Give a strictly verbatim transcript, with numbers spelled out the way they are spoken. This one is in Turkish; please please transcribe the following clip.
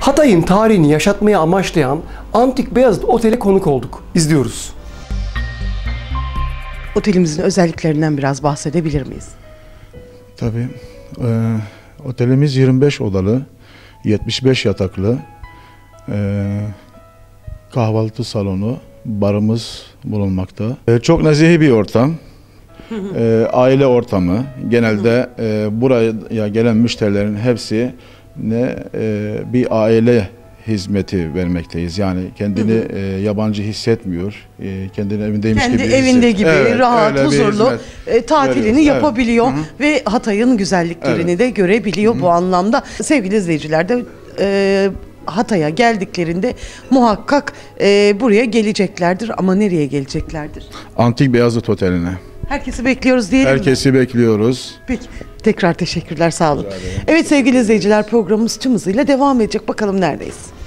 Hatay'ın tarihini yaşatmaya amaçlayan Antik Beyazıt Oteli konuk olduk. İzliyoruz. Otelimizin özelliklerinden biraz bahsedebilir miyiz? Tabii. Ee, otelimiz yirmi beş odalı, yetmiş beş yataklı, ee, kahvaltı salonu, barımız bulunmakta. Ee, çok nezih bir ortam. Ee, aile ortamı. Genelde e, buraya gelen müşterilerin hepsi ne e, bir aile hizmeti vermekteyiz. Yani kendini hı hı. E, yabancı hissetmiyor. E, kendini evindeymiş Kendi gibi evinde hissediyor. gibi Evet, rahat, huzurlu e, tatilini veriyoruz. yapabiliyor Evet. ve Hatay'ın güzelliklerini evet. de görebiliyor hı hı. bu anlamda. Sevgili izleyiciler de e, Hatay'a geldiklerinde muhakkak e, buraya geleceklerdir ama nereye geleceklerdir? Antik Beyazıt Oteli'ne. Herkesi bekliyoruz diyelim Herkesi mi? bekliyoruz. Peki. Tekrar teşekkürler, sağ olun. Evet sevgili izleyiciler, programımız tüm hızıyla devam edecek. Bakalım neredeyiz?